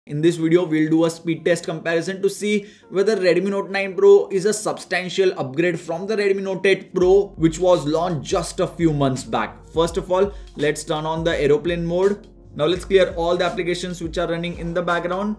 In this video, we'll do a speed test comparison to see whether Redmi Note 9 Pro is a substantial upgrade from the Redmi Note 8 Pro, which was launched just a few months back. First of all, let's turn on the aeroplane mode. Now let's clear all the applications which are running in the background.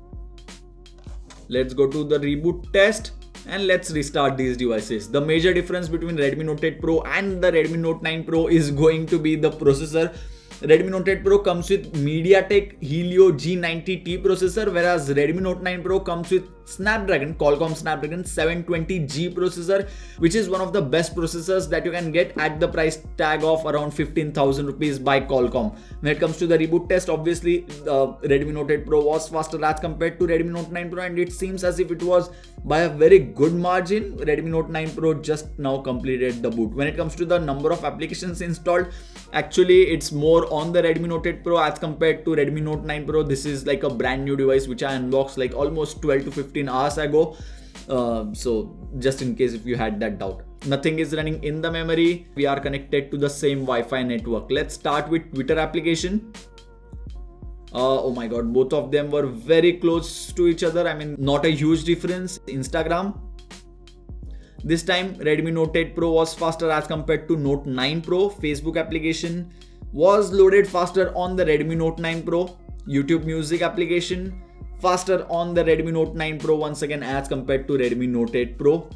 Let's go to the reboot test and let's restart these devices. The major difference between Redmi Note 8 Pro and the Redmi Note 9 Pro is going to be the processor. Redmi Note 8 Pro comes with MediaTek Helio G90T processor, whereas Redmi Note 9 Pro comes with Qualcomm Snapdragon 720G processor, which is one of the best processors that you can get at the price tag of around 15,000 rupees by Qualcomm. When it comes to the reboot test, obviously Redmi Note 8 Pro was faster as compared to Redmi Note 9 Pro, and it seems as if it was by a very good margin. Redmi Note 9 Pro just now completed the boot. When it comes to the number of applications installed, actually it's more on the Redmi Note 8 Pro as compared to Redmi Note 9 Pro. This is like a brand new device which I unboxed like almost 12 to 15 hours ago. So just in case if you had that doubt. Nothing is running in the memory. We are connected to the same Wi-Fi network. Let's start with Twitter application. Oh my god, both of them were very close to each other. I mean, not a huge difference. Instagram. This time Redmi Note 8 Pro was faster as compared to Note 9 Pro. Facebook application was loaded faster on the Redmi Note 9 Pro. YouTube Music application faster on the Redmi Note 9 Pro once again as compared to Redmi Note 8 Pro.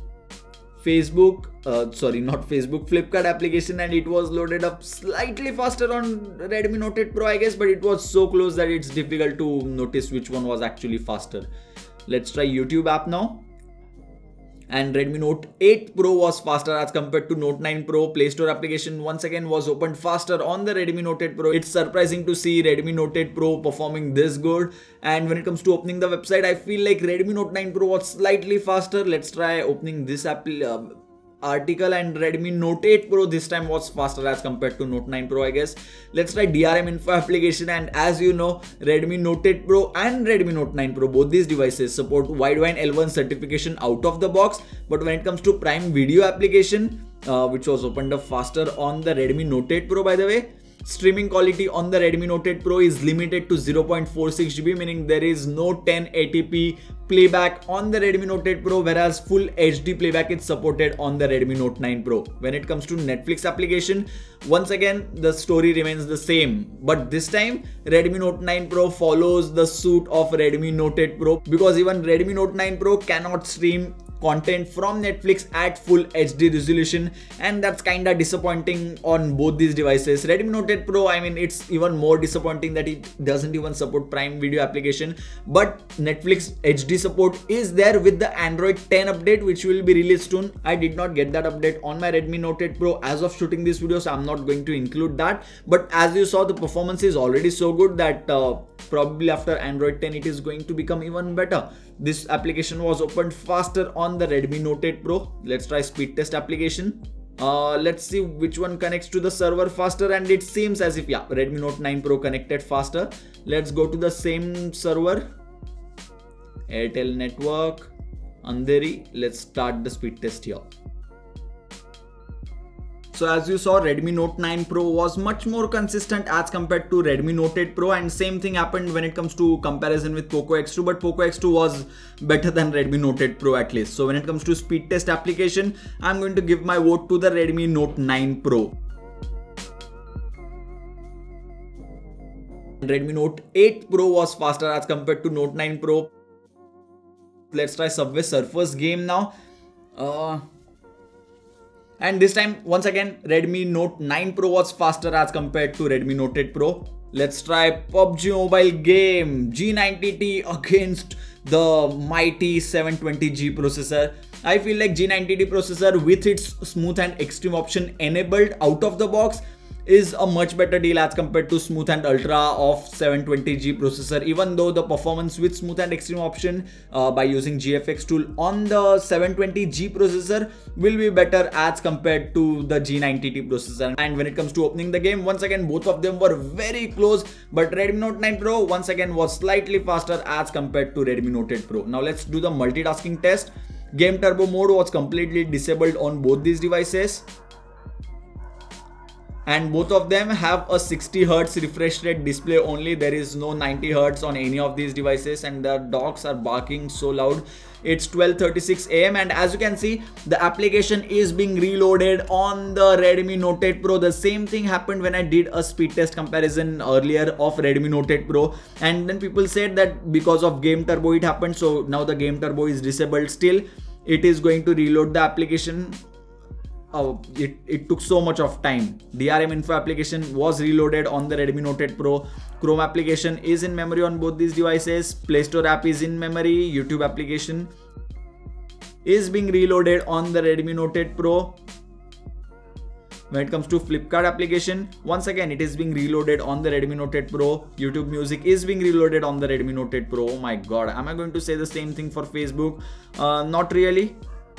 Flipkart application, and it was loaded up slightly faster on Redmi Note 8 Pro, I guess, but it was so close that it's difficult to notice which one was actually faster. Let's try YouTube app now. And Redmi Note 8 Pro was faster as compared to Note 9 Pro. Play Store application once again was opened faster on the Redmi Note 8 Pro. It's surprising to see Redmi Note 8 Pro performing this good. And when it comes to opening the website, I feel like Redmi Note 9 Pro was slightly faster. Let's try opening this article, and Redmi Note 8 Pro this time was faster as compared to Note 9 Pro, I guess. Let's try DRM info application, and as you know, Redmi Note 8 Pro and Redmi Note 9 Pro, both these devices support Widevine L1 certification out of the box. But when it comes to Prime Video application, which was opened up faster on the Redmi Note 8 Pro, by the way, streaming quality on the Redmi Note 8 Pro is limited to 0.46 GB, meaning there is no 1080p playback on the Redmi Note 8 Pro, whereas full HD playback is supported on the Redmi Note 9 Pro. When it comes to Netflix application, once again the story remains the same, but this time Redmi Note 9 Pro follows the suit of Redmi Note 8 Pro, because even Redmi Note 9 Pro cannot stream content from Netflix at full HD resolution, and that's kinda disappointing on both these devices. Redmi Note 8 Pro, I mean, it's even more disappointing that it doesn't even support Prime Video application, but Netflix HD support is there with the Android 10 update, which will be released soon. I did not get that update on my Redmi Note 8 Pro as of shooting this video, so I'm not going to include that. But as you saw, the performance is already so good that probably after Android 10 it is going to become even better. This application was opened faster on the Redmi Note 8 Pro. Let's try speed test application. Let's see which one connects to the server faster, and it seems as if Redmi Note 9 Pro connected faster. Let's go to the same server, Airtel network, Andheri. Let's start the speed test here. So as you saw, Redmi Note 9 Pro was much more consistent as compared to Redmi Note 8 Pro, and same thing happened when it comes to comparison with Poco X2, but Poco X2 was better than Redmi Note 8 Pro at least. So when it comes to speed test application, I'm going to give my vote to the Redmi Note 9 Pro. Redmi Note 8 Pro was faster as compared to Note 9 Pro. Let's try Subway Surfers game now. And this time, once again, Redmi Note 9 Pro was faster as compared to Redmi Note 8 Pro. Let's try PUBG Mobile game, G90T against the mighty 720G processor. I feel like G90T processor with its smooth and extreme option enabled out of the box is a much better deal as compared to smooth and ultra of 720G processor, even though the performance with smooth and extreme option by using GFX tool on the 720G processor will be better as compared to the G90T processor. And when it comes to opening the game, once again both of them were very close, but Redmi Note 9 Pro once again was slightly faster as compared to Redmi Note 8 Pro. Now let's do the multitasking test. Game turbo mode was completely disabled on both these devices. and both of them have a 60 Hz refresh rate display only. There is no 90 Hz on any of these devices, and the dogs are barking so loud. It's 12:36 AM, and as you can see, the application is being reloaded on the Redmi Note 8 Pro. The same thing happened when I did a speed test comparison earlier of Redmi Note 8 Pro, and then people said that because of Game Turbo it happened. So now the Game Turbo is disabled. Still, it is going to reload the application. Oh, it took so much of time. DRM Info application was reloaded on the Redmi Note 8 Pro. Chrome application is in memory on both these devices. Play Store app is in memory. YouTube application is being reloaded on the Redmi Note 8 Pro. When it comes to Flipkart application, once again it is being reloaded on the Redmi Note 8 Pro. YouTube Music is being reloaded on the Redmi Note 8 Pro. Oh my god, am I going to say the same thing for Facebook? Not really.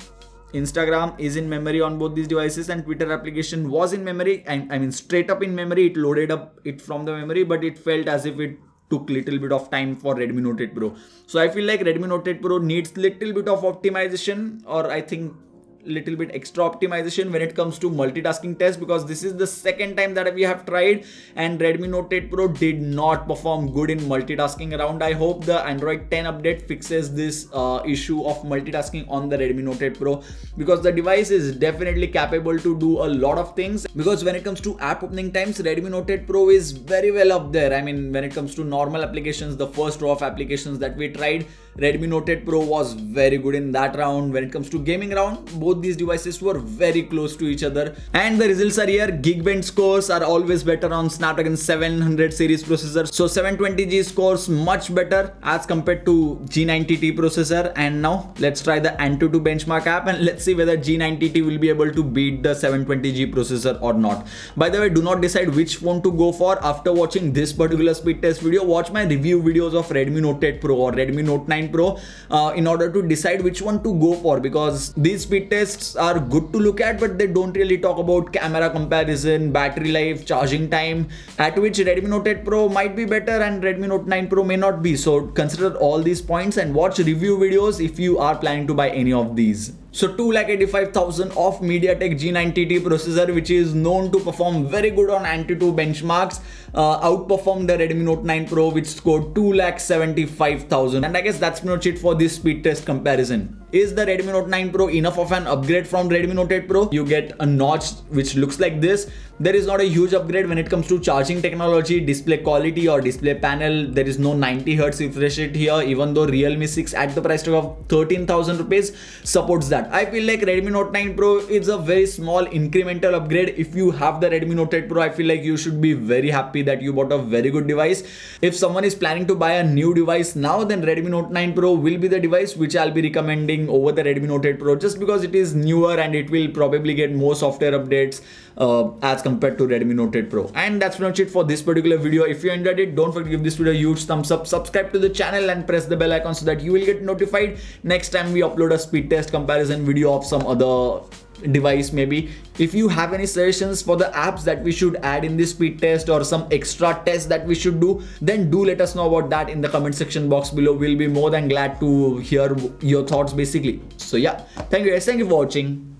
Instagram is in memory on both these devices, and Twitter application was in memory, and I mean straight up in memory. It loaded up it from the memory, but it felt as if it took little bit of time for Redmi Note 8 Pro. So I feel like Redmi Note 8 Pro needs little bit of optimization, or I think little bit extra optimization when it comes to multitasking test, because this is the second time that we have tried and Redmi Note 8 Pro did not perform good in multitasking around. I hope the Android 10 update fixes this issue of multitasking on the Redmi Note 8 Pro, because the device is definitely capable to do a lot of things. Because when it comes to app opening times, Redmi Note 8 Pro is very well up there. I mean, when it comes to normal applications, the first row of applications that we tried, Redmi Note 8 Pro was very good in that round. When it comes to gaming round, both these devices were very close to each other, and the results are here. Geekbench scores are always better on Snapdragon 700 series processor. So 720G scores much better as compared to G90T processor. And now let's try the Antutu benchmark app and let's see whether G90T will be able to beat the 720G processor or not. By the way, do not decide which phone to go for after watching this particular speed test video. Watch my review videos of Redmi Note 8 Pro or Redmi Note 9 Pro in order to decide which one to go for, because these speed tests are good to look at, but they don't really talk about camera comparison, battery life, charging time, at which Redmi Note 8 Pro might be better and Redmi Note 9 Pro may not be. So consider all these points and watch review videos if you are planning to buy any of these. So 2,85,000 of MediaTek G90T processor, which is known to perform very good on Antutu benchmarks, outperformed the Redmi Note 9 Pro, which scored 2,75,000. And I guess that's not it for this speed test comparison. Is the Redmi Note 9 Pro enough of an upgrade from Redmi Note 8 Pro? You get a notch which looks like this. There is not a huge upgrade when it comes to charging technology, display quality or display panel. There is no 90 Hz refresh rate here, even though Realme 6 at the price tag of 13,000 rupees supports that. I feel like Redmi Note 9 Pro is a very small incremental upgrade. If you have the Redmi Note 8 Pro, I feel like you should be very happy that you bought a very good device. If someone is planning to buy a new device now, then Redmi Note 9 Pro will be the device which I'll be recommending over the Redmi Note 8 Pro, just because it is newer and it will probably get more software updates as compared to Redmi Note 8 Pro. And that's pretty much it for this particular video. If you enjoyed it, don't forget to give this video a huge thumbs up, subscribe to the channel and press the bell icon so that you will get notified next time we upload a speed test comparison video of some other device. Maybe if you have any suggestions for the apps that we should add in this speed test or some extra tests that we should do, then do let us know about that in the comment section box below. We'll be more than glad to hear your thoughts basically. So yeah, thank you guys, thank you for watching.